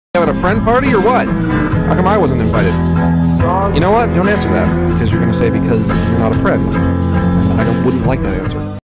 Having a friend party or what? How come I wasn't invited? You know what? Don't answer that, because you're going to say because you're not a friend. I wouldn't like that answer.